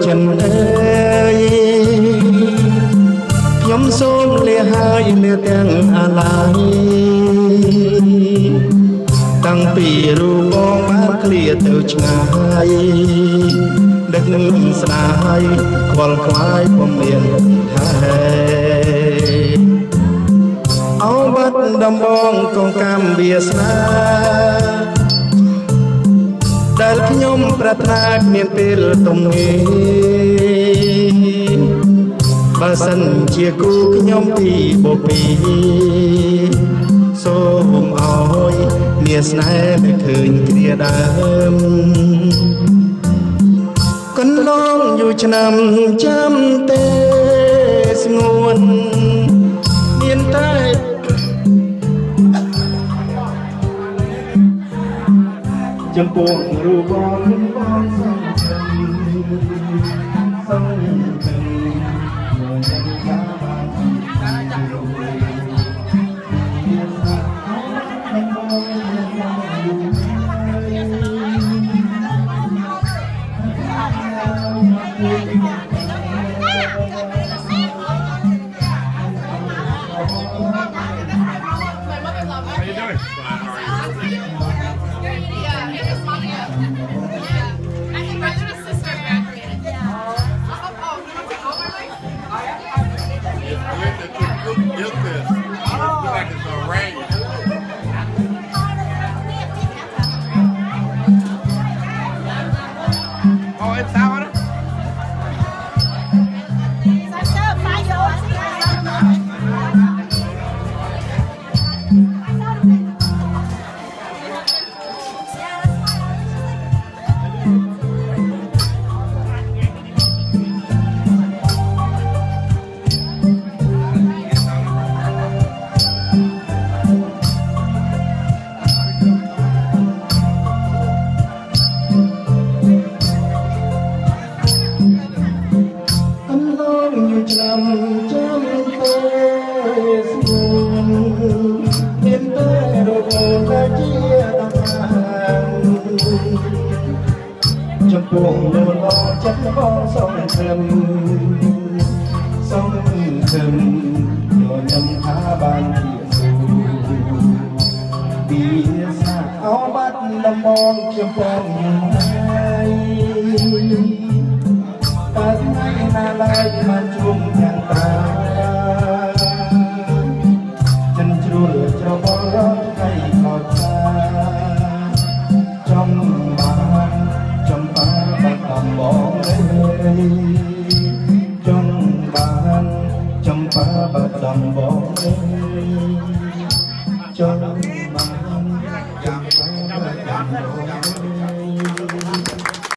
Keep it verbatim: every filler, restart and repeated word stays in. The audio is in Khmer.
ចិនអើយខ្ញុំសូមលាហើយលាទាំងអាឡ័យតាំងពីរូបបងបានឃ្លាទៅឆ្ងាយដឹកនឹងស្ដាយខ្វល់ខ្វាយពុំមានថែអោបាត់ដំបងកងកម្មវាសនាដែលខ្ញុំប្រាថ្នាគ្មានពេលទំនេរបើសិនជាគូខ្ញុំពីបពីសូមអើយមានស្នេហ៍មិនឃើញគ្រាដើមកន្លងយូរឆ្នាំចាំទេស្ងួនមានតែចំពោះរូបបងបងសង្ឃឹមសង្ឃឹមមួយយ៉ាងចាបានចំពោះលំអចិត្តបងសង្ឃឹមសង្ឃឹមយកញ៉ាំថាបានជាស៊ូពីសាអោបាត់ដំបងខ្ញុំបងហើយតែថ្ងៃណាឡើយមិនជួបយ៉ាងតាចិនជ្រួលច្របល់រត់ថ្ងៃខោចាចំបានចំបាបាត់ដំបងចង់បានចំបាបាត់ដំបងចង់បានចំបាបាត់ដំបង